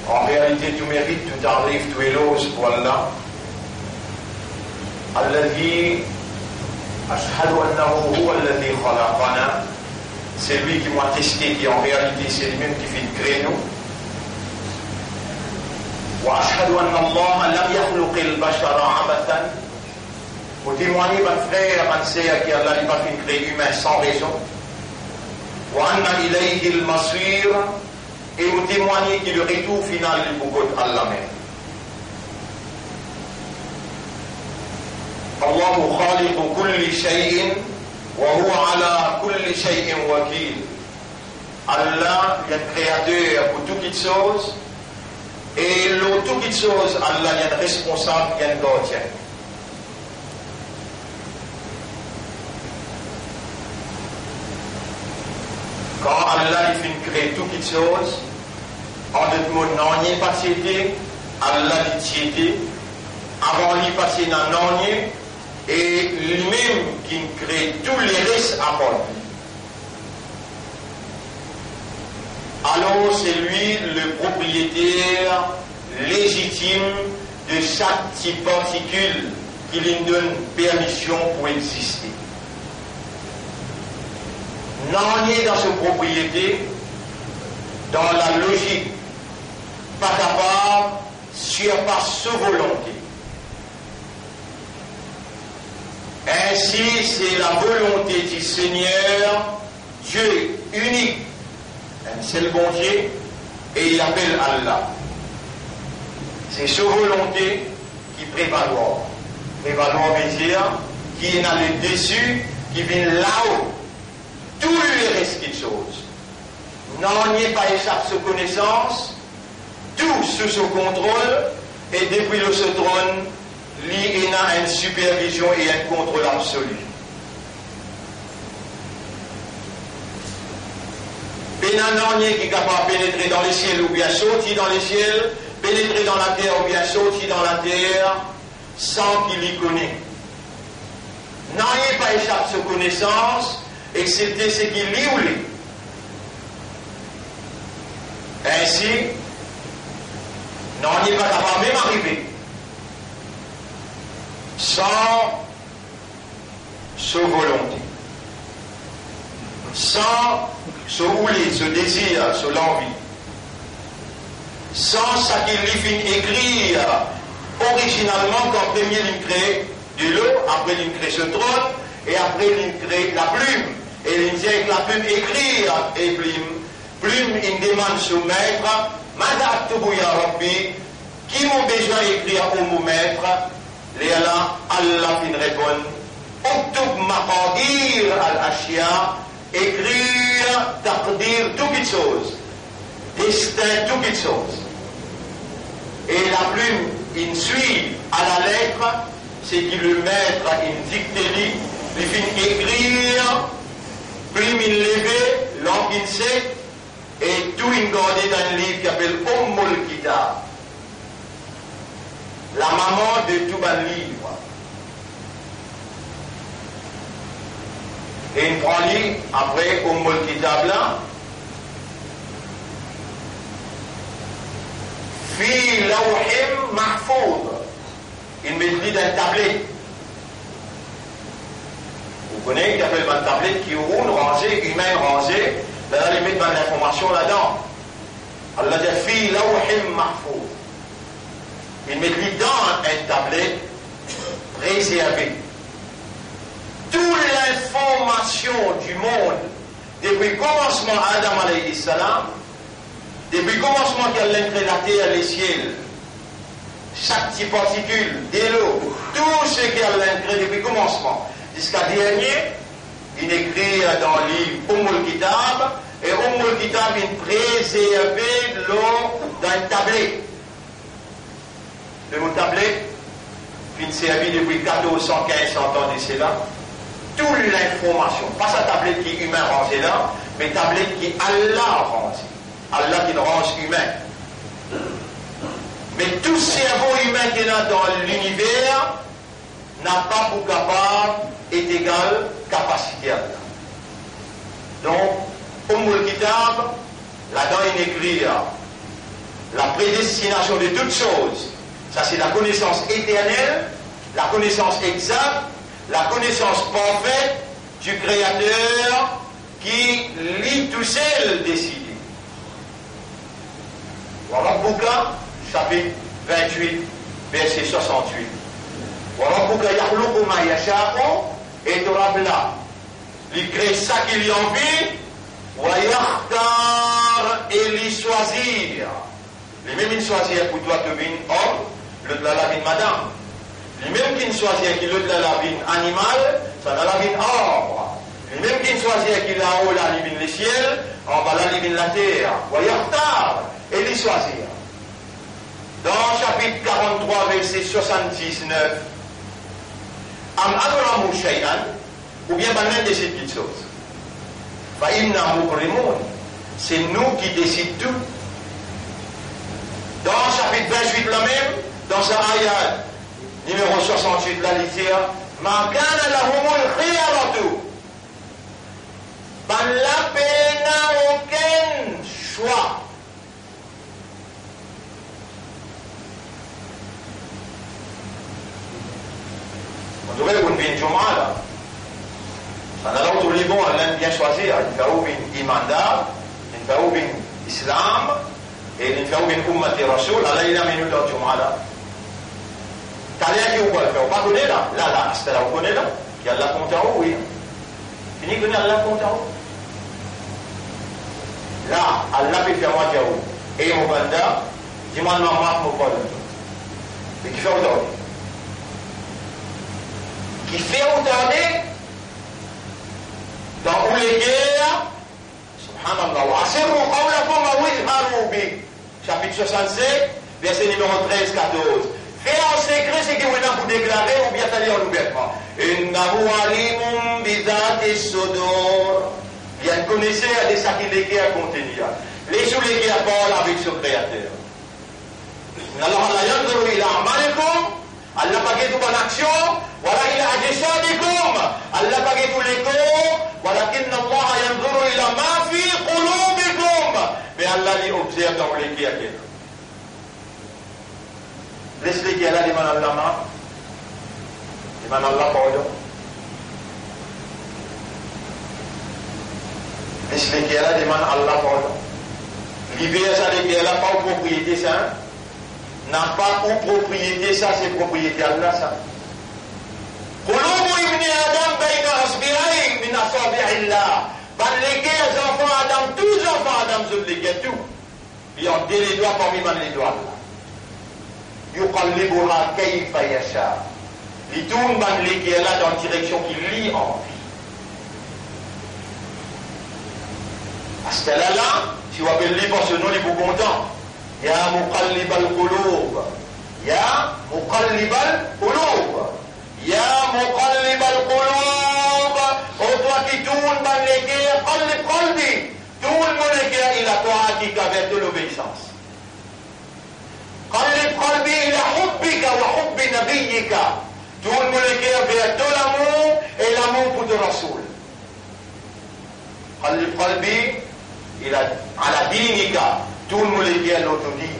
En réalité, tout mérite, tout arrive, tout éloge pour Allah. Alladhi ashhadu annahu huwa alladhi khalaqana. C'est lui qui m'a testé, qui en réalité c'est lui-même qui fait le créneau. Wa ashhadu anna Allah lam yakhluq al-bashara abathan. Pour témoigner, mon frère, mon sœur, qui Allah n'a pas fait créer humain sans raison. Wa anna ilayhi al-masir. Et vous témoignez que le retour final est pour Allah même. Allah khaliqu kulli shay'in wa huwa ala kulli shay'in wakil. Allah est le créateur pour toutes les choses et le toutes les choses, Allah est le responsable, il est le gardien. Quand Allah il fait créer toutes les choses, en d'autres mots, non, il n'y a pas de Allah dit tiété, avant lui passer dans non, et lui-même qui crée tous les restes à part lui. Alors c'est lui le propriétaire légitime de chaque petite particule qui lui donne permission pour exister. Non, il est dans sa propriété, dans la logique, pas capable, surpasse sa volonté. Ainsi, c'est la volonté du Seigneur, Dieu unique, un seul bon Dieu, et il appelle Allah. C'est sa volonté qui prévaloir. Prévaloir veut dire qui est dans le dessus, qui vient là-haut. Tout le reste des choses. Non, n'y est pas échappe sous connaissance, tout sous son contrôle, et depuis le trône, il a une supervision et un contrôle absolu. Pénanon qui est capable de pénétrer dans les ciels ou bien sortir dans les ciels, pénétrer dans la terre ou bien sortir dans la terre, sans qu'il y connaisse. Non, il n'y a pas échappe sous connaissance, excepté ce qu'il lit ou lit. Ainsi, non, il n'est pas capable même d'arriver. Sans sa volonté, sans ce oubli, ce désir, ce l'envie, sans ce qu'il lui fait écrire originalement quand premier il crée de l'eau, après il crée ce trône, et après il crée la plume, et il dit avec la plume écrire, et plume il demande au maître, Madaktubu ya Rabbi, qui m'ont besoin d'écrire au mon maître? Et là, Allah fin répond, Uktub maqadir al-ashya, écrire, taqdir, toutes les choses, destin, toutes les choses. Et la plume, il suit à la lettre, c'est que le maître, il dicte, il fait écrire, plume il levé, langue il sait, et tout il gardé dans un livre qui s'appelle Ummul Kitab. La maman de tout un livre. Et il prend livre, après Ummul Kitab là, fi lawhim mahfoud. Il met dans un tablette. Vous connaissez qu'il appelle une tablette qui est une rangée, humaine rangée, là il met de l'information là-dedans. Allah dit fi lawhim mahfoud. Il met dans un tablette réservé. Toute l'information du monde, depuis le commencement Adam alayhi salam, depuis le commencement qu'elle a créé la terre et les ciels, chaque petite particule, de l'eau, tout ce qu'elle a créé depuis le commencement, jusqu'à dernier, il écrit dans le livre Ummul Kitab, et Ummul Kitab, il préservé l'eau dans un tablette. Le mot tablette, il servi depuis 1400-1500 ans d'ici là. Toute l'information, pas sa tablette qui est humain rangée là, mais tablette qui est Allah rangée. Allah qui est range humain. Mais tout cerveau humain qui est là dans l'univers n'a pas pour capable et égale capacité à Allah. Donc, Ummul Kitab, là-dedans il écrit la prédestination de toutes choses. Ça, c'est la connaissance éternelle, la connaissance exacte, la connaissance parfaite du Créateur qui lit tout seul décidé. Voilà Bouka, chapitre 28, verset 68. Voilà Bouka Yahloukou ma yasha'u et Torabla. Il crée ça qu'il y a envie, wa yakhtar et l'y choisir. Les mêmes qui choisir pour toi devenir homme, l'autre la vie madame. Les mêmes qui choisir qui l'autre la vie animal, ça n'a la vie arbre. Les mêmes qui choisir qui là haut la vie le ciel, en bas la vie la terre. Wa yakhtar et l'y choisir. Dans chapitre 43, verset 79, Am akramu shay'an, ou bien banane de ces petites choses. Fa inna mukrimoun, c'est nous qui décidons tout. Dans chapitre 28, la même, dans sa ayat numéro 68, la littérature, Ma kana lahumul khiyaratu. Ban la peine aucun choix. On devrait une vie là. On a l'autre Liban, on l'aime bien choisir. Il fait une imanda, il fait une islam, et il fait une ummati rasoul. Allah il a mis nous dans le là. T'as rien qui vous va le faire. On va connaître là. Là, c'est là, on connaît là. Il y a Allah compte en haut, oui. Fini connaître Allah compte en haut. Là, Allah peut faire moi dire où. Et mon banda, dis-moi non, marque mon bol. Mais qui fait autant. Qui fait autant dans les guerres, subhanallah, asirru qawlakum wa izharu bi. Chapitre 67, verset numéro 13-14. Faire en secret ce que vous avez pour déclarer ou bien aller en ouvertement. Innahu alimun bizati sudur. Bien connaissez à des sacs de guerre contenir. Les sous les guerres parlent avec son créateur. Alors Allah yanzuru ila amalikum. Allah pague tout bonne action. Voilà il a ajsadikum. Allah pague tous les corps. ولكن الله ينظر إلى ما في قلوبكم. Mais Allah lui observe dans les guerres. Laisse-les guerres là, demande Allah ma. Demande Allah pardon. Laisse-les guerres là, demande Allah pardon. Libère ça les guerres là, pas aux propriétés ça. N'a pas aux propriétés ça, c'est propriété Allah ça. قلوب ابن آدم بين أصبعين من أصابع الله. Par lesquels les enfants Adam, tous les enfants Adam se les tout. Ils ont des doigts parmi les doigts. يقلبها كيف يشاء. Ils tournent les qui est là dans la direction qu'il lit en vie. À ce là, si vous appelez les parce que nous, les vous contents. Ya muqallib al-qulub. Ya muqallib al-qulub. Ya muqallib al-qulub. Oh toi qui tourne dans les guerres, qallib qalbi. Tourne mon guerre, il a ta'atika vers de l'obéissance. قلب قلبي إلى حبك وحب نبيك. Tourne mon cœur vers de l'amour et l'amour pour le Rasoul. قلب قلبي إلى على دينك. Tourne mon cœur l'autre dîne.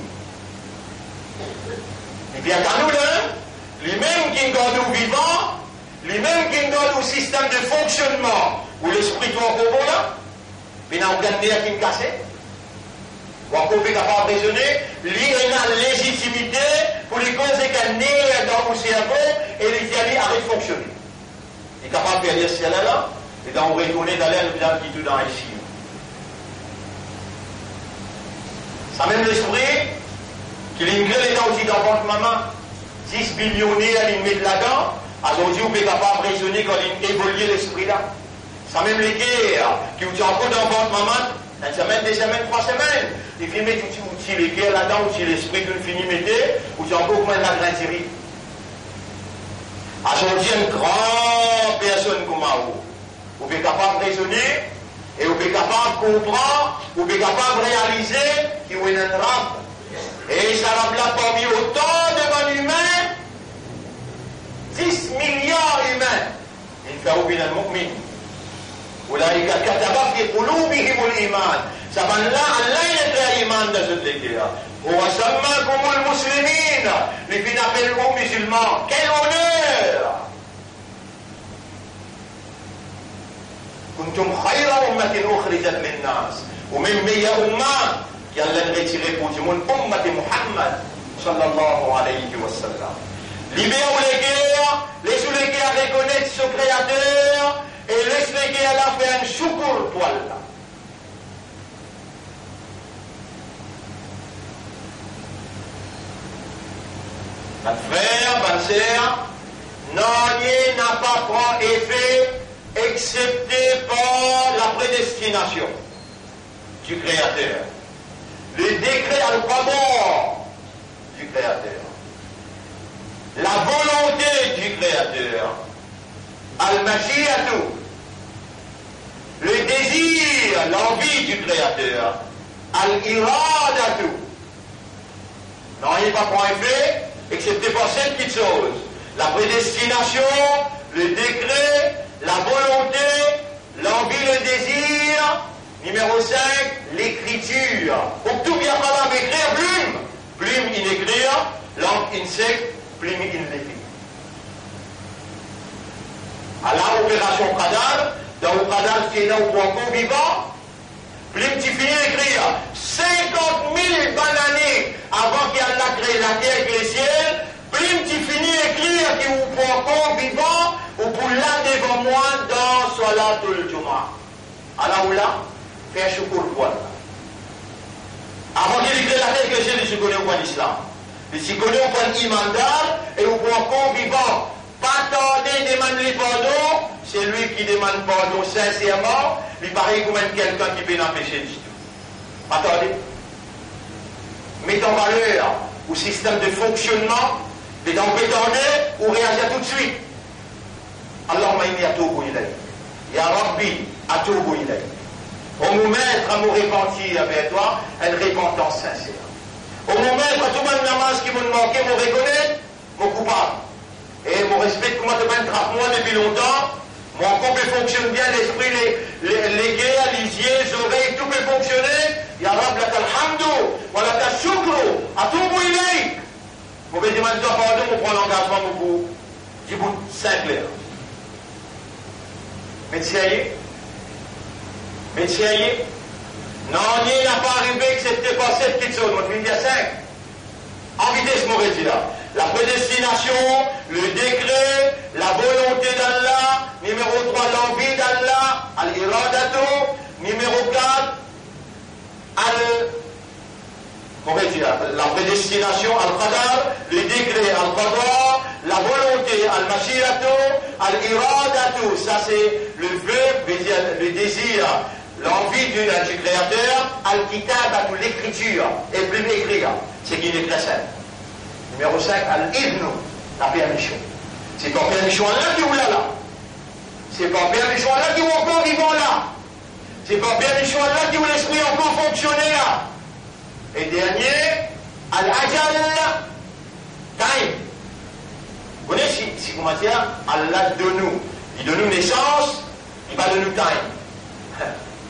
Et bien qu'à nous là, les mêmes qui gardent au vivant, les mêmes qui gardent au système de fonctionnement où l'esprit doit encore là, mais n'a aucun nerf qui me casse. Ou encore est capable de raisonner, lui a une légitimité pour les causes qu'un nerf dans le cerveau et les y arrête de fonctionner. Il est capable de dire cela là, et d'en retourner dans l'air bien qui tout dans ici. Ça même l'esprit, qu'il ingère les dents aussi dans votre maman, 10 billionnaires, il met là-dedans, aujourd'hui vous êtes capable de raisonner quand il évolue l'esprit là. Ça même les guerres, qui vous tient encore dans votre maman, une semaine, 2 semaines, 3 semaines. Il fait mettre aussi les guerres là-dedans, aussi l'esprit que vous finissez mettez, ou c'est encore moins de la grande série. Aujourd'hui, une grande personne comme vous, vous êtes capable de raisonner, et vous êtes capable de comprendre, vous êtes capable de réaliser qu'il y a une rampe. Et ça va là parmi autant de bons humains, 10 milliards humains. Il fait oublier le mu'min. أولئك كتب في قلوبهم الإيمان. سبحان الله الله يدعي إيمان ده صدقيا هو سماكم المسلمين لفينا appelons musulmans quel honneur كنتم خير أمة أخرجت للناس ومن 100 أمة يلا نغيتي من أمة محمد صلى الله عليه وسلم libérons les guerres laissons les guerres reconnaître ce créateur et laisse les guerres là faire un choukour toi là mon frère, ma sœur, non, n'a pas prend effet excepté par la prédestination du Créateur. Le décret al-qadar du Créateur. La volonté du Créateur. Al-mashiatu. Le désir, l'envie du Créateur. Al-iradatu. Non, il n'est pas prend effet excepté par 5 petites choses. La prédestination, le décret, la volonté, l'envie, le désir. Numéro 5, l'écriture. Donc tout bien par écrire, plume in écrire, langue in sec, plume in l'écrire. À la opération Qadar, dans le Qadar qui est là au point vivant, plume tu finis d'écrire 50 000 années avant qu'Allah crée la terre et le ciel, plume tu finis d'écrire qui vous point vivant ou pour là devant moi dans Salatul Jumu'ah. Allah ou là, fais un choukour pour avant qu'il crée la terre et le ciel, il se connaît au point d'islam. Il se connaît au point d'imandar et au point vivant. Pas tarder demander pardon, c'est lui qui demande pardon sincèrement, il paraît comme quelqu'un qui peut l'empêcher du tout. Pas tarder. Mets en valeur au système de fonctionnement, et dans le ou réagir tout de suite. Allahumma inni atubu ilayk. Ya Rabbi atubu ilayk. Au moment à me repentir avec toi, une repentance sincère. Au moment à tout le monde namaz qui me manquait, me reconnaître, mon coupable. Et mon respect, comment te trappe moi depuis longtemps, mon corps peut fonctionner bien, l'esprit, les guerres, les yeux, les oreilles, tout peut fonctionner. Ya Rab, la talhamdou, wa la tashukru, atubu ilayk. Mon vais demander pardon, on prend l'engagement pour du bout simple. Mais non, il n'a pas arrivé que c'était pas cette petite zone, on dit à 5. En vitesse, mon là. La prédestination, le décret, la volonté d'Allah, numéro 3, l'envie d'Allah, al-iradatu, numéro 4, la prédestination, al-qadar, le décret, al-qadar, la volonté, al-mashiyatu, al-iradatu, ça c'est le vœu, le désir, l'envie du Créateur, al-kitabatu, l'écriture, et plus écrire, c'est qu'il est très simple. Numéro 5, al-idnu, la permission. C'est pas permission là qui vous l'a là. C'est pas permission là qui vous encore vivant là. C'est pas permission là qui vous l'esprit encore fonctionner là. Et dernier, al-ajal, time. Vous voyez, si comment dire, Allah donne nous. Il donne nous naissance, il va donner nous time.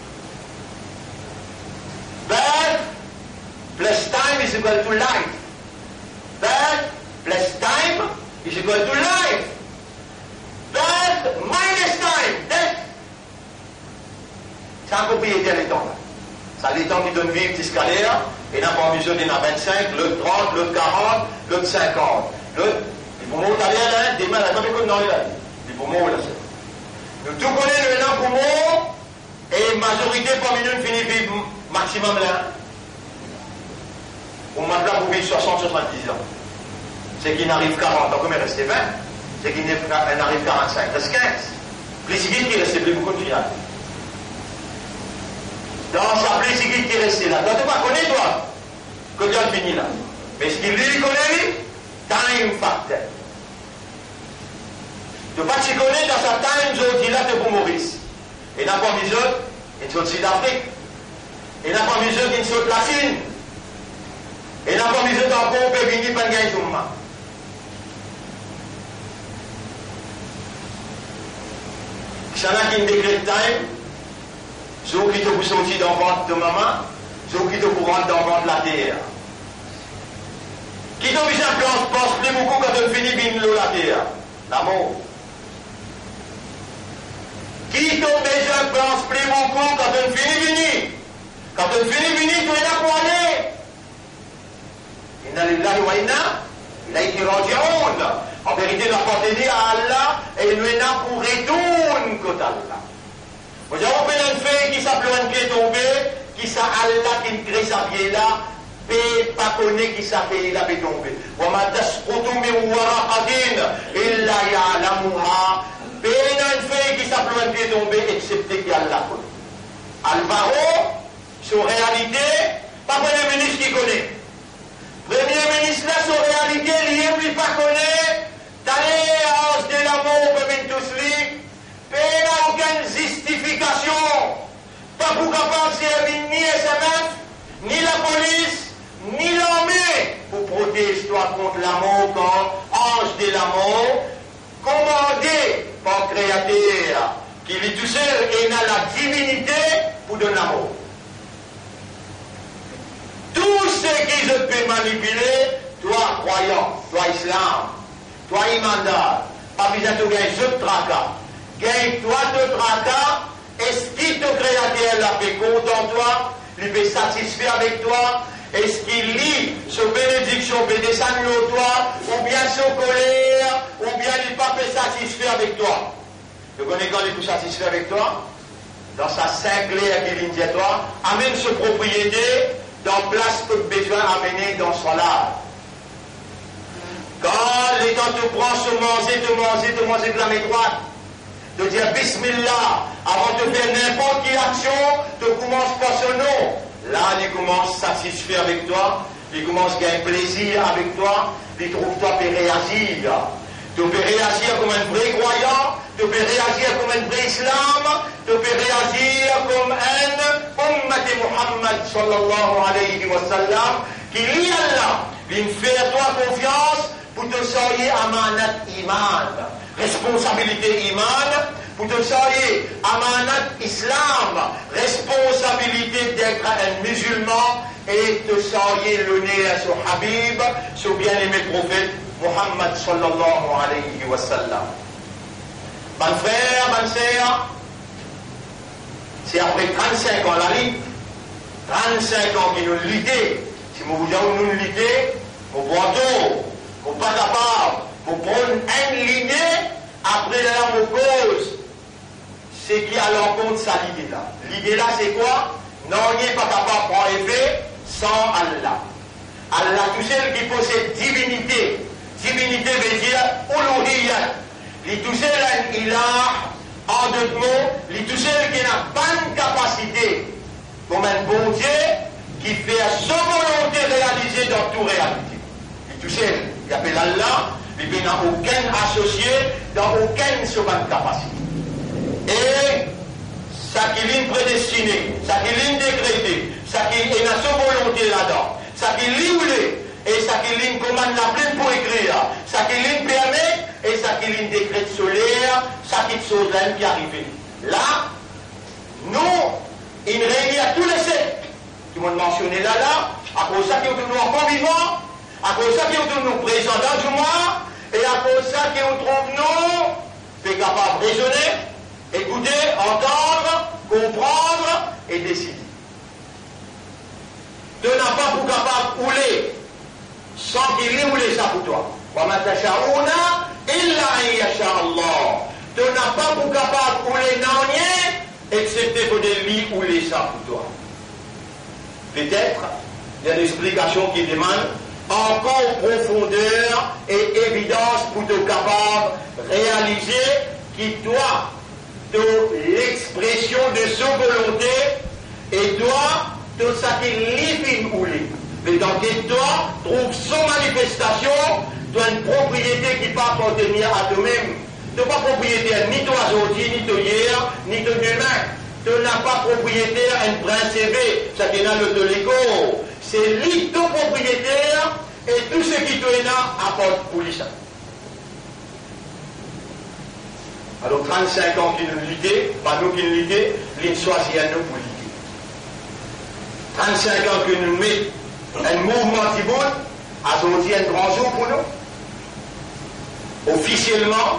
Birth plus time is equal to life. Birth plus time is equal to life. Birth minus time, death. C'est un propriétaire les temps. Ça les temps qui donnent vie jusqu'à l'air, et n'a pas besoin d'en 25, l'autre 30, l'autre 40, l'autre 50. L'autre, il faut monter à l'air, demain, la même école dans l'air. Il faut monter là. Nous tout connaissons le nom pour moi, et majorité parmi nous finit vivre maximum là. On m'a là pour vivre 60, 70 ans. C'est qui n'arrive 40 ans, combien reste 20? C'est qui n'arrive 45, reste 15. Plécigite qui reste plus beaucoup de finales. Dans sa plécigite qui reste là. Toi, tu ne connais toi, que tu as fini là. Mais ce qu'il lui connaît, time factor. Tu ne pas te connaître dans sa time zone qui là pour Maurice. Et n'a pas mis autres, une zone Sud-Afrique. Et n'a pas mis autres, une zone la Chine. Et n'a pas mis autres encore, on peut venir pour gagner tout le monde. Ça n'a qu'une décret time. Ceux qui te vous sortir dans le ventre de maman, ceux qui te vous rentrent dans le ventre de la terre. Qui te besoin pense plus beaucoup quand tu finis bien l'eau la terre? L'amour. Qui te besoin pense plus beaucoup quand tu finis bien? Quand tu finis bien, tu es là pour aller. Inna lillahi wa inna ilayhi raji'un. En vérité, la appartenir à Allah et nous est là pour retourner côté Allah. Vous avez une fille qui s'appelle qui est tombée, qui s'a Allah qui crée sa pied là, et pas connaît qui s'a fait là est tombé. Wa ma tasqutu min waraqatin illa ya'lamuha. Une fille qui s'appelle qui est tombée, excepté qu'Allah connaît. Alvaro, sur réalité, pas Premier ministre qui connaît. Premier ministre là, sur réalité, il ne pas connaît. D'aller à hausse de l'amour, comme tous les. Il n'a aucune justification. Pas pour capable de ni SMF, ni la police, ni l'armée pour protéger toi contre l'amour quand ange de l'amour, commandé par Créateur, qui est tout seul et n'a la divinité pour donner l'amour. Tout ce qui se peut manipuler, toi croyant, toi islam, toi imandal, pas besoin de gagner ce tracas. Gagne toi de tracas, est-ce qu'il te créateur l'a fait content toi, lui fait satisfaire avec toi, est-ce qu'il lit ce bénédiction, peut descendre toi, ou bien ce colère, ou bien il n'est pas fait satisfaire avec toi. Tu connais quand il est tout satisfait avec toi? Dans sa cinglée qui vient de toi, amène ce propriété dans place que besoin amener dans son âme. Quand les temps te prend te manger de la main droite, de dire Bismillah, avant de faire n'importe quelle action, tu commences par son nom. Là, il commence à satisfaire avec toi, il commence à gagner plaisir avec toi, il trouve toi peut réagir. Tu peux réagir comme un vrai croyant, tu peux réagir comme un vrai islam, tu peux réagir comme un ummat de Muhammad sallallahu alayhi wa sallam, qui lit Allah, il fait à toi confiance pour te sortir amanat iman. Responsabilité iman, pour te sortir amanat islam, responsabilité d'être un musulman et te sortir le nez à son habib, son bien-aimé prophète Muhammad sallallahu alayhi wa sallam. Mon frère, ma sœur, c'est après 35 ans la vie, 35 ans qu'ils nous luttent. Si nous vous avons nous lutté, nous pointons, nous pas capables, nous prendre une lignée, après la cause, c'est qui à l'encontre de sa l'idée là. L'idée là c'est quoi? Non, il n'est pas capable d'en effet sans Allah. Allah, tout seul qui possède divinité. Divinité veut dire uluhiyyat. Il tout seul il a, en deux mots, il tout seul qui n'a pas de capacité, comme un bon Dieu, qui fait sa volonté réalisée dans toute réalité. Il tout seul, il appelle Allah, il n'a aucun associé, dans aucune seconde capacité. Et ça qui est prédestiné, ça qui est décrété, ça qui est dans sa volonté là-dedans, ça qui est livré, et ça qui est commande la pleine pour écrire, ça qui est permet, et ça qui est décret solaire, ça qui est chose là qui arrive. Là, nous, il réunit à tous les sectes qui m'ont mentionné là, à cause de ça qui est nous encore vivants, à cause de ça qui est nous présents dans le mois, et à cause de ça qui nous trouve nous, capables de raisonner, écouter, entendre, comprendre et décider. Tu n'as pas pour capable rouler sans qu'il ait roulé ça pour toi. Tu n'as pas pour capable rouler non rien, excepté pour des lits rouler ça pour toi. Peut-être, il y a des explications qui demandent encore profondeur et évidence pour te capable réaliser qui doit de l'expression de sa volonté et doit de ça qui livre ou livre. Mais dans quel toi trouve son manifestation d'une propriété qui ne peut pas appartenir à toi-même. Tu n'as pas propriétaire ni toi aujourd'hui, ni toi hier, ni toi demain. Tu n'as pas propriétaire un prince élevé, ça qui est dans le l'ego. C'est lui ton propriétaire et tout ce qui te est là apporte pour lui ça. Alors 35 ans qui nous luttent, pas nous qui nous luttons, nous choisissons nous pour lutter. 35 ans que nous mettons un mouvement qui bout, aujourd'hui un grand jour pour nous. Officiellement,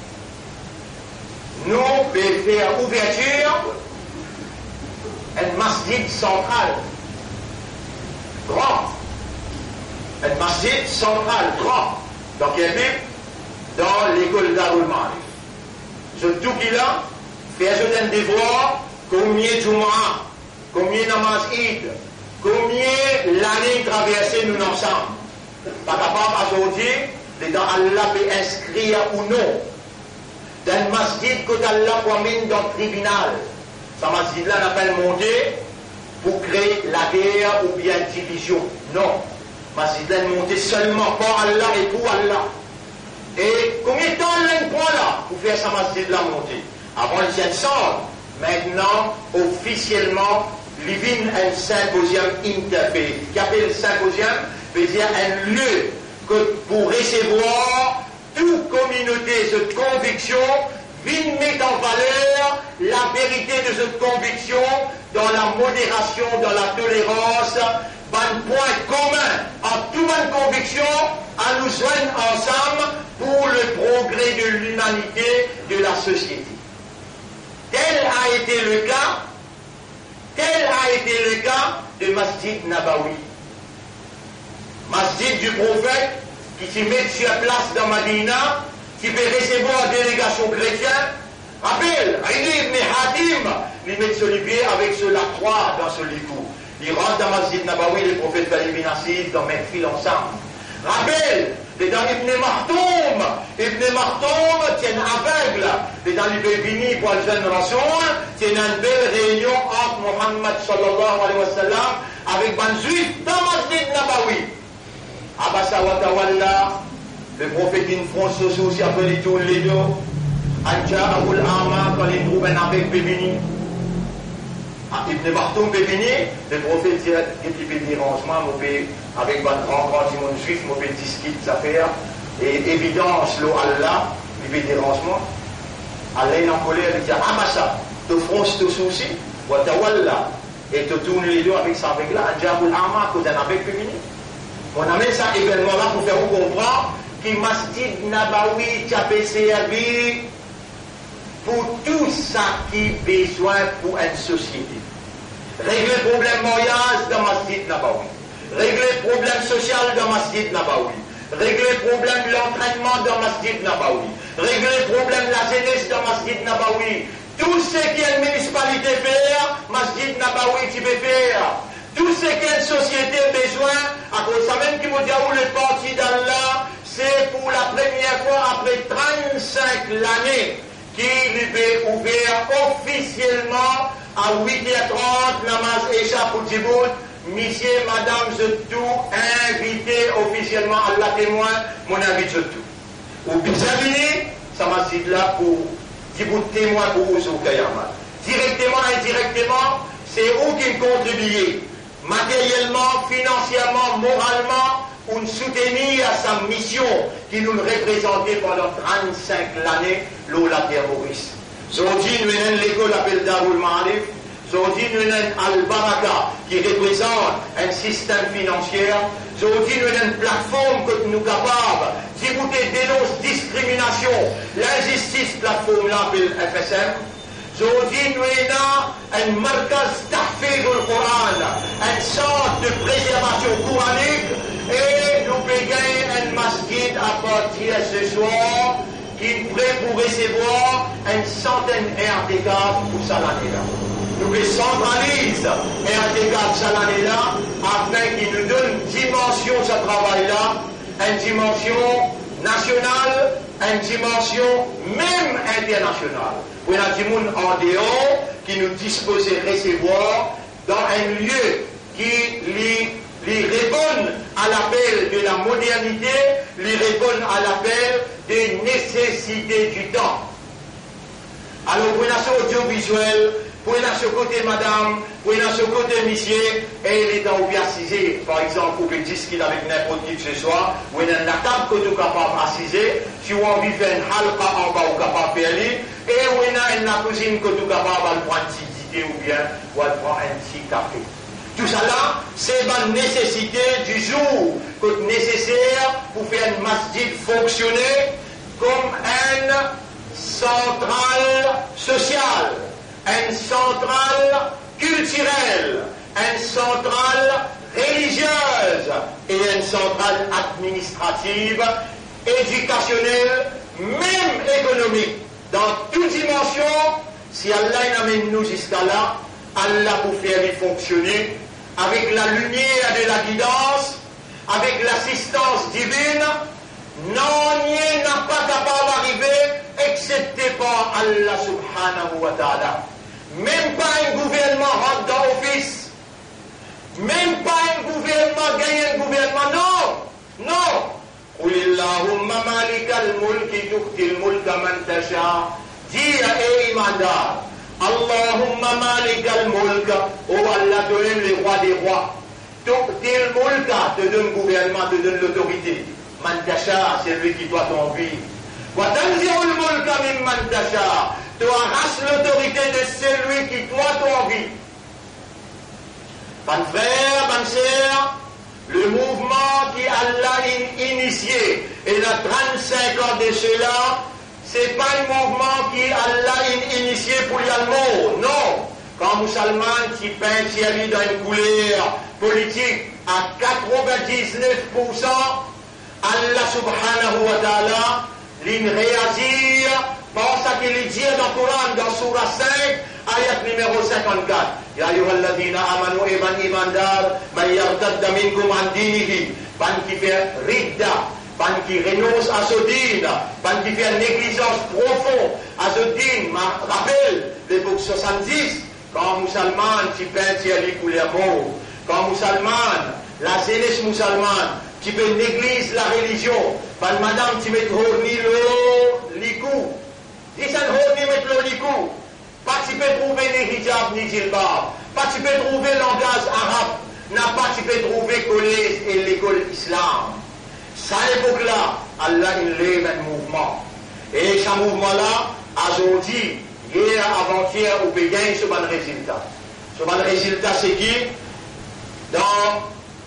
nous pouvons faire ouverture un masjid central, grand. Un masjid central, grand. Donc il y a dans l'école Darul Ma'arif. Je tout qu'il a, fait ajouter un devoir, combien de Jumu'ah, combien de namaz Eid, combien l'année traversée nous ensemble. Pas capable aujourd'hui, dans Allah peut inscrire ou non. Dans le masjid que Allah promène dans le tribunal. Ce masjid-là n'a pas monté pour créer la guerre ou bien une division. Non. Le masjid-là est monté seulement pour Allah et pour Allah. Et combien de temps il prend là pour faire ce masjid-là monter? Avant le 700, maintenant, officiellement, il y a un symposium interfaith. Qu'appelle le symposium? Veut dire un lieu que pour recevoir toute communauté, cette conviction, vient mettre en valeur la vérité de cette conviction dans la modération, dans la tolérance, un point commun en toute bonne conviction à nous joindre ensemble pour le progrès de l'humanité, de la société. Tel a été le cas de Masjid Nabawi. Masjid du prophète qui s'y met sur place dans Madina, qui peut recevoir une délégation chrétienne. Rappelle, Ali ibn Hatim, il met ce pied avec la croix dans ce licou. Il rentre dans Masjid Nabawi, les prophètes Khalid bin Assid, dans même fil ensemble. Rappelle, les dans Ibn Martoum tient aveugle. Les dans l'Ibn Bini pour le jeune Rasoul, tient une belle réunion entre Muhammad sallallahu alayhi wa sallam avec ban juif dans Masjid Nabawi. Abasa wa tawalla, le prophète d'une France aussi appelé tous les deux. Adja Aboul Ama, quand il trouve un avec Bébini. Ibn Martoum Bébini, le prophète dit qu'il peut dire rangement, avec votre rencontre du monde juif, mon petit discuter des affaires, et évidence, l'eau Allah, il peut dire rangement. Allah est en colère, il dit Abasa, te France tous aussi, wa tawalla, et te tourne les deux avec ça, avec là, Adja Aboul Ama, quand un avec Bébini. On amène ça événement-là pour faire vous comprendre que Masjid Nabawi a servi pour tout ça qui est besoin pour une société. Régler le problème mariage dans Masjid Nabawi. Régler le problème social dans Masjid Nabawi. Régler le problème de l'entraînement dans Masjid Nabawi. Régler le problème de la jeunesse dans Masjid Nabawi. Tout ce qu'une municipalité fait, Masjid Nabawi tu peux faire. Tout ce qu'une société a besoin, à cause de ça même qui vous dit où le parti d'Allah, c'est pour la première fois après 35 l'année qu'il est ouvert officiellement à 8h30, namaz Isha pour Djibout. Monsieur, madame, je tout invité officiellement à la témoin, mon invite je tout. Ou Bizabini, ça m'a dit là pour Djibout témoin pour Ouzou Kayama. Directement et indirectement, c'est eux qui contribuent. Matériellement, financièrement, moralement, pour nous soutenir à sa mission qui nous représentait pendant 35 l'année, la terroriste. Aujourd'hui, nous avons l'école appelée Darul Ma'arif. Aujourd'hui, nous avons Al-Baraka qui représente un système financier. Aujourd'hui, nous avons une plateforme que nous sommes capables d'écouter, dénonce discrimination, l'injustice, plateforme là appelée FSM. Aujourd'hui, nous avons un markaz tahfidh al-Quran, un centre de préservation coranique, et nous payons un masjid à partir de ce soir qui est prêt pour recevoir une centaine RTK pour ça l'année-là. Nous centralisons RTK pour ça l'année-là afin qu'il nous donne une dimension de ce travail-là, une dimension nationale, une dimension même internationale. Pour la monde en dehors qui nous dispose de recevoir dans un lieu qui lui répond à l'appel de la modernité, lui répond à l'appel des nécessités du temps. Alors, pour la nation audiovisuelle, pour aller ce côté madame, pour aller ce côté monsieur, et il est dans le assisé, par exemple, ou qu'il dise qu'il avec n'importe qui que ce soit, ou il y a une table que tu es capable d'assiser, si on a envie de faire une halqa en bas, ou capable de faire et où il y a une cuisine que tu es capable de prendre une petite idée, ou bien, ou de prendre un petit café. Tout ça là, c'est une nécessité du jour, que nécessaire pour faire une masjid fonctionner comme une centrale sociale, une centrale culturelle, une centrale religieuse et une centrale administrative, éducationnelle, même économique. Dans toute dimension, si Allah amène nous jusqu'à là, Allah pour faire les fonctionner avec la lumière de la guidance, avec l'assistance divine, non, il n'a pas capable d'arriver excepté par Allah subhanahu wa ta'ala. Même pas un gouvernement rentre dans l'office, même pas un gouvernement gagne un gouvernement, non, non. قل اللهم مالك الملك تؤتي الملك من تشاء. Dis à Imandar, Allahumma malik al-mulk, oh Allah te donne les rois des rois. Tu'ti al-mulka, te donne le gouvernement, te donne l'autorité. Man tasha, c'est lui qui doit t'envie. Wa tanzi'u al-mulka mimman tasha, tu arraches l'autorité de celui qui doit t'envie. Ban frère, ban sœur, le mouvement qui Allah a initié, et il a 35 ans de cela, c'est pas un mouvement qui Allah a initié pour l'allemand, non. Quand musulman qui peint Thierry dans une couleur politique à 99%, Allah subhanahu wa ta'ala l'in réagir par ce qu'il dit dans le Coran, dans Surah 5, ayat numéro 54. Ya ayyuhalladhina amanu iman imandar, man yartadda minkum an dinihi, ban qui fait ridda, ban qui renonce à ce dîne, ban qui fait une négligence profonde à ce dîne. Rappelle l'époque 70, quand musulman qui peint les couleurs mauves, quand musulman, la jeunesse musulmane, qui peut négliger la religion, ban madame qui met horni le likou, dis ça horni met le likou, pas tu peux trouver les hijab ni jilbab, pas tu peux trouver le langage arabe, n'a pas tu peux trouver collège et l'école islam. Ça l'époque-là, Allah il lève un mouvement. Et ce mouvement-là, aujourd'hui, hier, avant-hier, on peut gagner ce bon résultat. Ce bon résultat, c'est qui? Dans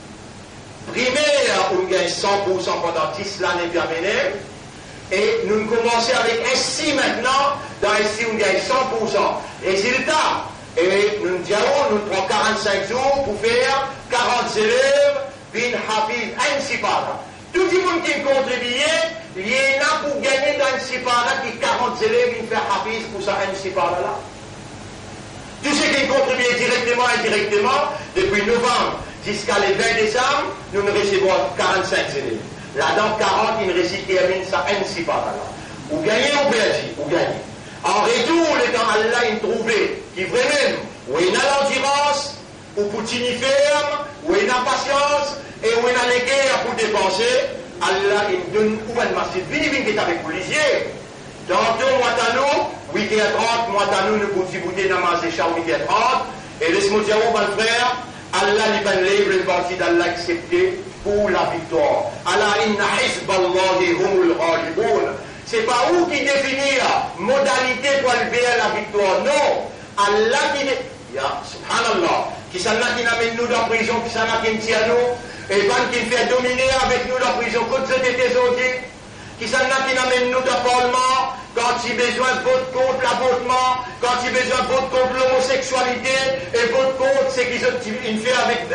primaire, on gagne 100% pendant 10 l'année terminée. Et nous commençons avec SI maintenant. Dans SI, on gagne 100%. Résultat. Et nous disons, nous prenons 45 jours pour faire 40 élèves, bin hafiz, ainsi par là. Tout le monde qui contribue, il y en a pour gagner dans un sipara qui 40 élèves, il fait hafiz pour ça, un sipara là. Tous ceux qui contribuent directement et indirectement, depuis novembre jusqu'à le 20 décembre, nous recevons 45 élèves. Là, dans 40, il récite termine ça, un sipara là. Ou gagner ou perdre, ou gagner. En retour, le temps Allah, il trouve qui vraiment, où il a l'endurance, ou pour tenir ferme, où il a patience, et où il a les guerres pour dépenser, Allah il donne où un masjid vini qui est avec policier. Tantôt, Moitanou, 8h30, Moitanou, nous pouvons bouter namaz et char 8h30, et laisse-moi dire au bon frère, Allah il va livre le parti d'Allah accepté pour la victoire. Allah inna hizballahi humul ghalibun. C'est pas où qui définit la modalité pour lever la victoire, non. Allah qui dit, ya, subhanallah, qui s'en a qui n'amène nous dans la prison, qui s'en a qui nous tient nous, et qui fait dominer avec nous la prison, quand c'était aujourd'hui, qui s'en a qui n'amène nous dans le Parlement, quand il a besoin de vote contre l'avortement, quand il a besoin de vote contre l'homosexualité, et vote contre ce qu'il fait avec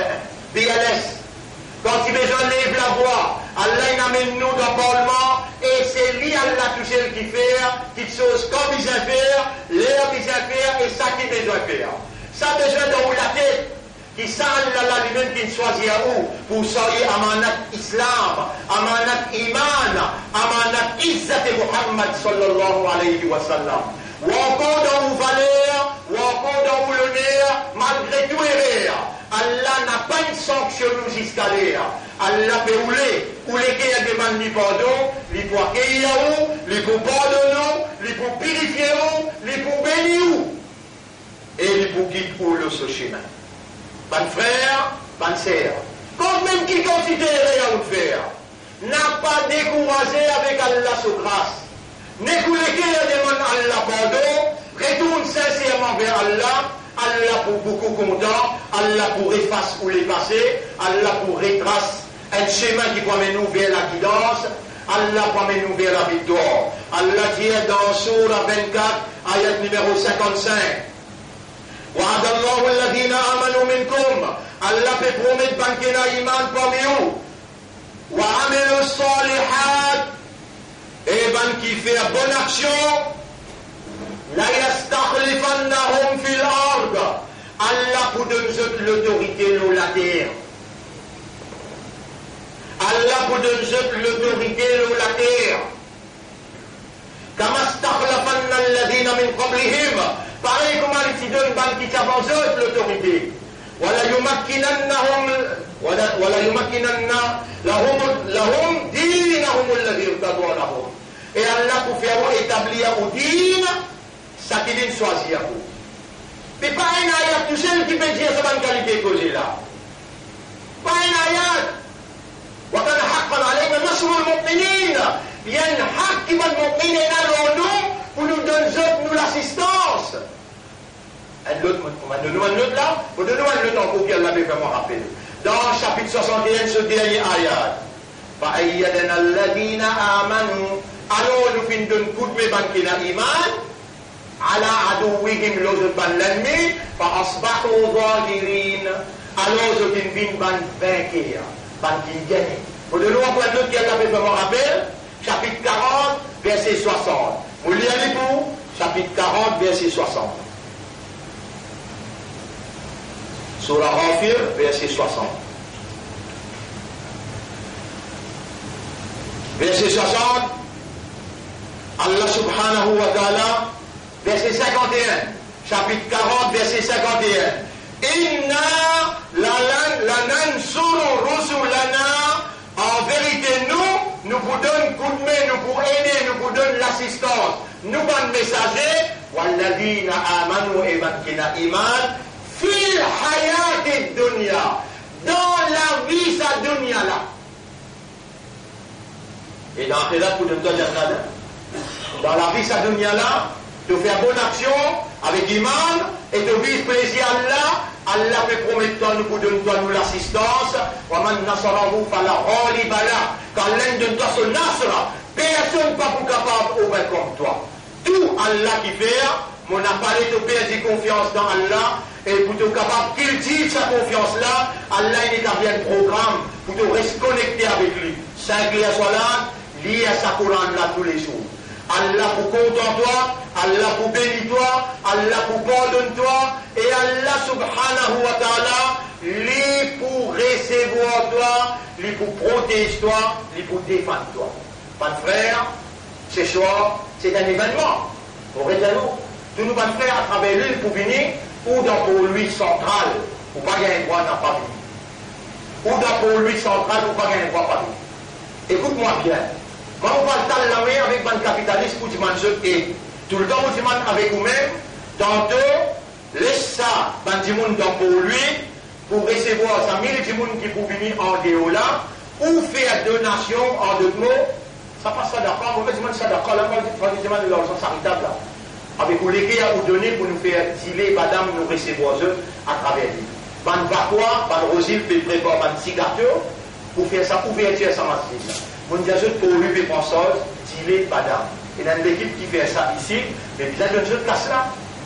BLS. Quand il a besoin de lever la voix, Allah il amène nous dans le Parlement, et c'est lui Allah tout seul qui fait, qui chose comme il vient faire, l'air qu'il vient faire, et ça qu'il a besoin de faire. Ça a besoin de la tête. Qui ça Allah lui-même qui choisit à où pour soyez amanat islam, amanat iman, amanat izzat Muhammad sallallahu alayhi wa sallam. Ou encore dans vos valeurs, ou encore dans vos l'honneur, malgré tout erreur. Allah n'a pas une sanction jusqu'à l'air. Allah peut rouler, ou les qui demandent du pardon, les pour accueillir où, les pour pardonner, les pour purifier où, les pour bénir où. et il pour quitter pour le ce chemin. Ban frère, ban sœur, quand même qui considère à vous faire, n'a pas découragé avec Allah sous grâce. N'écoutez que demande Allah pardon, retourne sincèrement vers Allah, Allah pour beaucoup content, Allah pour effacer ou les passer, Allah pour retrace un chemin qui promène nous vers la guidance, Allah promène nous vers la victoire. Allah dit dans Surah 24, ayat numéro 55. وعد الله الذين آمنوا منكم Allah peut promettre bankena iman parmi vous وعملوا الصالحات et ban qui fait bonne action la yastakhlifannahum fil ard Allah pour donner l'autorité sur la terre. Allah pour donner l'autorité sur la terre. كما استخلفن الذين من قبلهم pareil comme il donne ban qui avance l'autorité. ولا يمكنن لهم دينهم الذي ارتضى لهم. Et Allah pour faire établir au din ça qu'il vient choisir pour. Mais pas un ayat tout seul qui peut dire ça bonne qualité que j'ai là. Pas un ayat. وكان حقا علينا نصر المؤمنين. Il y a un haq qui va nous mener dans nous pour nous donner nous l'assistance. Un autre, on va donner un autre là, pour donner un autre encore qu'elle l'avait vraiment rappelé. Dans le chapitre 61, ce dernier ayat. فَأَيَّدَنَا الَّذِينَ آمَنُوا alors nous finissons d'un coup de bankina iman على عدوهم لوزن بان l'ennemi فأصبحوا ظاهرين alors nous finissons ban vainqueur, ban qui gagne. Pour de nous encore un autre qui l'avait vraiment rappelé. Chapitre 40, verset 60. Vous lisez pour chapitre 40, verset 60. Surah Ghafir, verset 60. Verset 60, Allah subhanahu wa ta'ala, verset 51. Chapitre 40, verset 51. Inna lanansuru rusulana. En vérité, nous vous donnons coup de main, nous pour aider, nous vous donnons l'assistance. Nous, bon messager, walladina amanu et bankina iman, fil hayat et dunya, dans la vie sa dunya là. Et dans la pour donner dans la vie sa dunya là, de faire bonne action avec iman et de vivre plaisir à Allah. Allah peut promettre nous pour donner nous l'assistance. وَمَنْ نَصَرَهُ فَلَا غَالِبَ لَهُ. Quand l'un de toi se nasra, personne pas pour capable de comme toi. Tout Allah qui fait, mon appareil te perdre confiance dans Allah et pour te capable qu'il tire sa confiance là, Allah il établit un programme pour te rester connecté avec lui. 5 liens soit là, lié à sa Coran là tous les jours. Allah pour content toi, Allah pour bénir toi, Allah pour pardonner toi, et Allah subhanahu wa ta'ala, lui pour recevoir toi, lui pour protéger toi, lui pour défendre toi. Pas de frère, ce soir, c'est un événement. Au rétalo, tous nos bonnes frères à travers l'île pour venir, ou dans pour lui central, ou pas gagner droit dans pas venir. Ou dans pour lui central, ou pas gagner droit pas venir. Écoute-moi bien. Quand on va le temps de la main avec un capitaliste pour dire et tout le temps vous dites avec vous-même, tantôt, laisse ça, dans pour lui, pour recevoir ça, 1000 qui pour venir en déo là, ou faire donation en d'autres mots, ça passe ça d'accord, on va dire ça d'accord, là, on va dire de l'argent charitable là. Avec vous l'écrire à vous donner pour nous faire dealer, madame, nous recevoir eux à travers lui. Ban Bakwa, Ban Rosil, fait prévoir Ban Cigateur, pour faire ça, ouverture ça massive. Mon Dieu, pour lui, fait pensage, dealer, madame. Il y a une équipe qui fait ça ici, mais bien de jeu de casse là.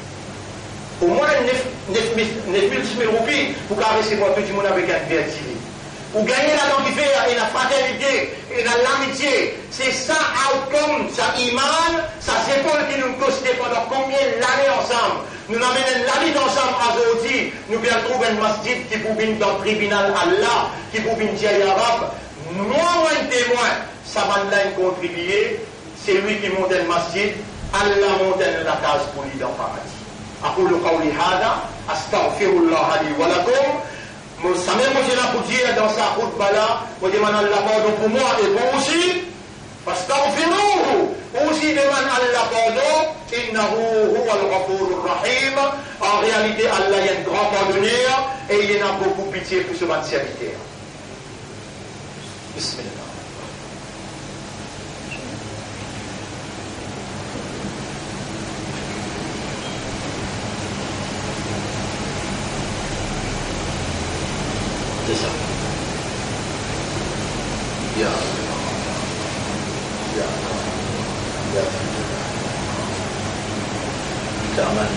Au moins 9 000 roupies pour qu'à recevoir tout le monde avec un verre dealer. Ou gagner la longueur et la fraternité et l'amitié. C'est ça, outcome, ça iman, ça c'est pour qui nous costait pendant combien d'années ensemble. Nous amènons la vie ensemble aujourd'hui. Nous bien trouver un masjid qui pour venir dans le tribunal Allah, qui pour venir dire arabe. Moi, un témoin, ça va nous contribuer. C'est lui qui monte le masjid. Allah monte la case pour lui dans le paradis. أقول قولي هذا أستغفر الله لي ولكم. Ça même moi j'ai là pour dire dans sa route là, vous demandez la pardon pour moi et pour aussi. Fastaghfiruhu. Aussi demande Allah pardon. Innahu huwa al-ghafurur rahim. En réalité, Allah est un grand pardonneur et il y en a beaucoup pitié pour ce bon serviteur. Bismillah. C'est ça. Ya. Ya. Ya. Aman.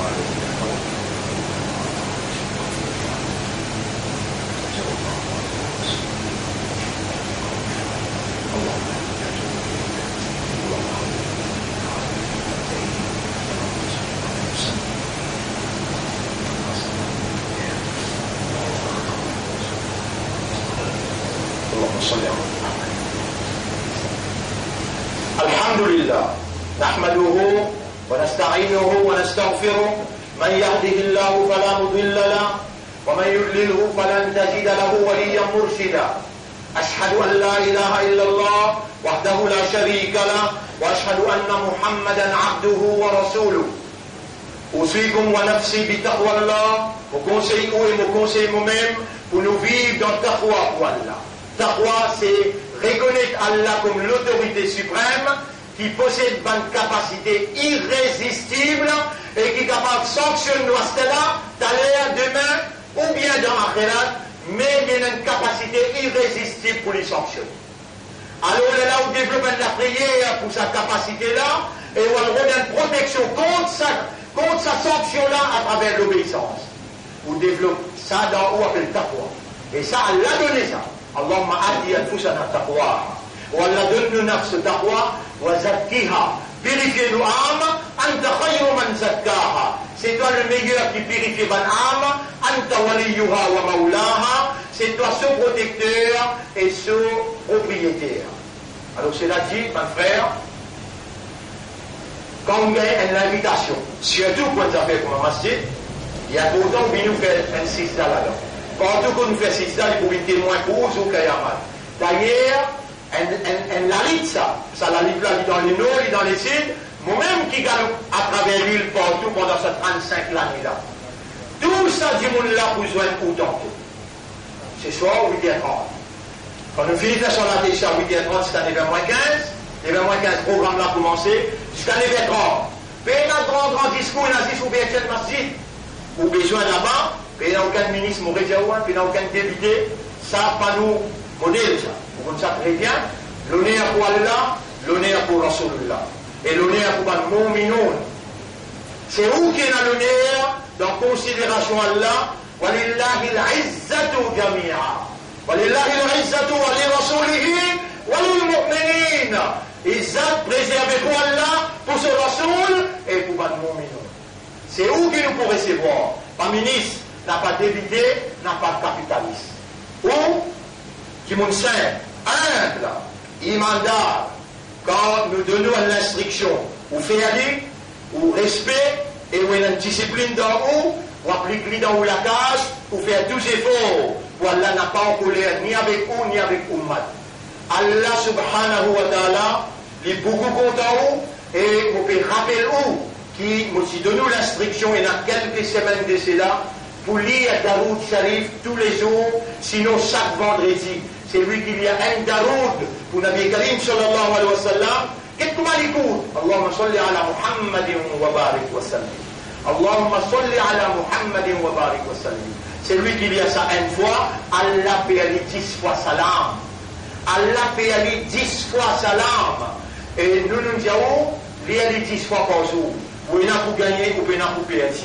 الحمد لله نحمده ونستعينه ونستغفره من يهده الله فلا مضل له ومن يضلله فلن تجد له وليا مرشدا أشهد أن لا إله إلا الله وحده لا شريك له وأشهد أن محمدا عبده ورسوله أوصيكم ونفسي بتقوى الله me conseille moi-même pour nous vivre dans taqwa pour Allah. Taqwa, c'est reconnaître Allah comme l'autorité suprême qui possède une capacité irrésistible et qui est capable de sanctionner nous là, d'aller demain ou bien dans l'akhirat, mais il y a une capacité irrésistible pour les sanctionner. Alors là où développe la prière pour sa capacité-là et où on a une protection contre sa sanction-là à travers l'obéissance. On développe ça dans où on appelle taqwa. Et ça, Allah a donné ça. اللهم أهدي أنفسنا تقواها ولا دن نفس تقوى وزكيها purifie nos âmes أنت خير من زكاها c'est toi le meilleur qui purifie ton âme أنت وليها ومولاها c'est toi ce protecteur et ce propriétaire. Alors cela dit, mon frère, quand on gagne une invitation, surtout quand ça fait comme un masjid, il y a pourtant qui nous fait un sista là-dedans. Quand on nous fait ça, il faut être témoin pour ou Kayamal. D'ailleurs, la lit ça la lit là, dans les nord, dans les sites, moi-même qui gagne à travers l'île partout pendant ces 35 années-là. Tout ça, du monde là, pour joindre autant. C'est soir, 8h30. Quand on finit de faire son attention à 8h30, c'est à 9h15. 9h15, le programme là a commencé, jusqu'à 9h30. Puis, notre grand discours, il a dit, il faut bien faire le masjid. Ou besoin là-bas. Il n'y a aucun ministre, il n'y a aucun député, ça pas nous modèle ça. Vous connaissez ça très bien. L'honneur pour Allah, l'honneur pour Rasulullah. Et l'honneur pour le mu'minun. C'est où qu'il y a l'honneur dans considération Allah. Walillahi al-izzatu jami'a. Walillahi al-izzatu wa li rasulihi wa lil mu'minin. Izzat préservé pour Allah, pour ce Rasoul et pour le mu'minun. C'est où qu'il nous peut recevoir. Pas ministre. N'a pas d'évité, n'a pas de capitaliste. Ou, qui m'ont simple, humble, imandable, quand nous donnons l'instruction, ou faire aller, ou respect, et ou une discipline dans où, ou appliquer dans où la case, ou faire tous efforts, pour Allah n'a pas en colère, ni avec vous, ni avec Ummah. Allah subhanahu wa ta'ala, il est beaucoup content où, et vous pouvez rappeler où, qui nous donne l'instruction, il y a quelques semaines de cela, pour lire Daroud Sharif tous les jours, sinon chaque vendredi. C'est lui qui lit un Daroud pour Nabi Karim sallallahu alayhi wa sallam. Qu'est-ce qu'on écoute? Allahumma salli ala Muhammadin wa barik wa sallim. Allahumma salli ala Muhammadin wa barik wa sallim. C'est lui qui lit ça une fois, Allah peut aller 10 fois salam. Allah peut aller 10 fois salam. Et nous nous disons, lire 10 fois par jour. Vous n'avez pas gagné, vous n'avez pas perdu.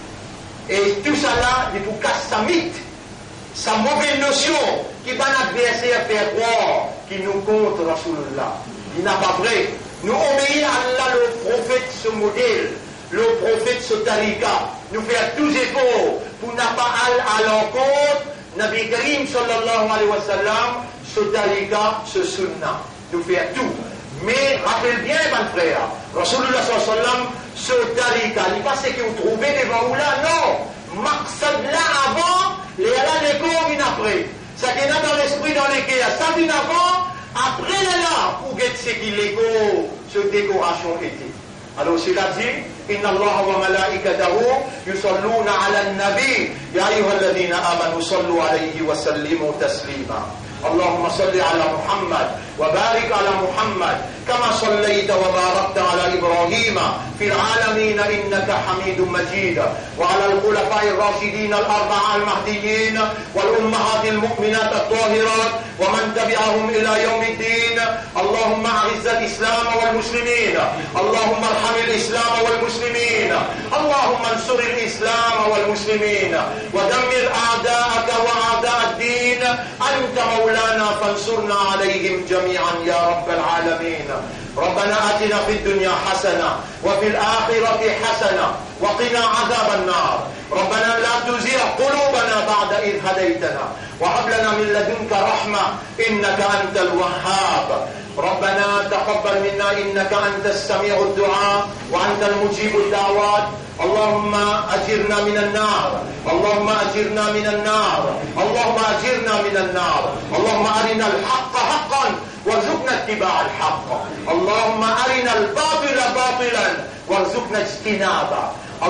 Et tout ça là, il faut casser sa mythe, sa mauvaise notion, qui va l'adversaire faire croire qu'il nous contre Rasulullah. Il n'a pas vrai. Nous obéissons à Allah, le prophète, ce modèle, le prophète, ce tariqa. Nous faire tous efforts pour ne pas aller à l'encontre, Nabi Karim sallallahu alayhi wa sallam, ce tariqa, ce sunnah. Nous faire tout. Mais rappelle bien, mon frère, Rasulullah sallallahu alayhi wa sallam, ce tariqa, il n'est pas ce que vous trouvez devant vous là, non. Maqsad là avant, les là les corps viennent après. Ça qui est dans l'esprit dans lesquels ça vient avant, après là, pour get ce qui l'ego, ce décoration était. Alors cela dit, إن الله وملائكته يصلون على النبي يا أيها الذين آمنوا صلوا عليه وسلموا تسليما. اللهم صل على محمد وبارك على محمد كما صليت وباركت على إبراهيم في العالمين إنك حميد مجيد، وعلى الخلفاء الراشدين الأربعة المهديين والأمهات المؤمنات الطاهرات ومن تبعهم إلى يوم الدين. اللهم أعز الإسلام والمسلمين، اللهم ارحم الإسلام والمسلمين، اللهم انصر الإسلام والمسلمين ودمر أعداءك وأعداء الدين. أنت مولانا فانصرنا عليهم جميعا يا رب العالمين. ربنا آتنا في الدنيا حسنة وفي الآخرة حسنة وقنا عذاب النار. ربنا لا تزغ قلوبنا بعد إذ هديتنا وهب لنا من لدنك رحمة إنك أنت الوهاب. ربنا تقبل منا إنك أنت السميع الدعاء وأنت المجيب الدعوات. اللهم أجرنا من النار، اللهم أجرنا من النار، اللهم أجرنا من النار. اللهم أرنا الحق حقا وارزقنا اتباع الحق، اللهم أرنا الباطل باطلا وارزقنا اجتنابه.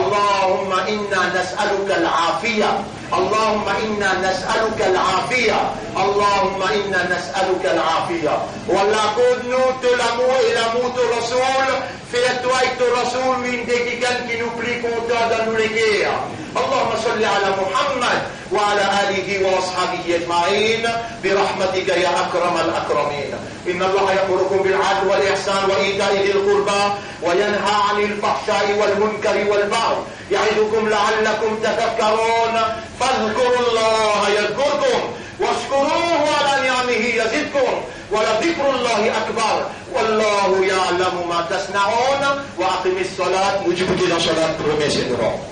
اللهم إنا نسألك العافية، اللهم إنا نسألك العافية، اللهم إنا نسألك العافية. ولا كونو تلمو إلى موت الرسول فيتويت الرسول من ديكيكان كي نبلي كونتا دانوليكيا. اللهم صل على محمد وعلى آله وأصحابه أجمعين برحمتك يا أكرم الأكرمين. إن الله يأمركم بالعدل والإحسان وإيتاء ذي القربى وينهى عن الفحشاء والمنكر والبغي يعظكم لعلكم تذكرون. فاذكروا الله يذكركم واشكروه على نعمه يزدكم ولذكر الله أكبر والله يعلم ما تصنعون. وأقم الصلاة. Nous, tu peux dire dans la salat, premier, c'est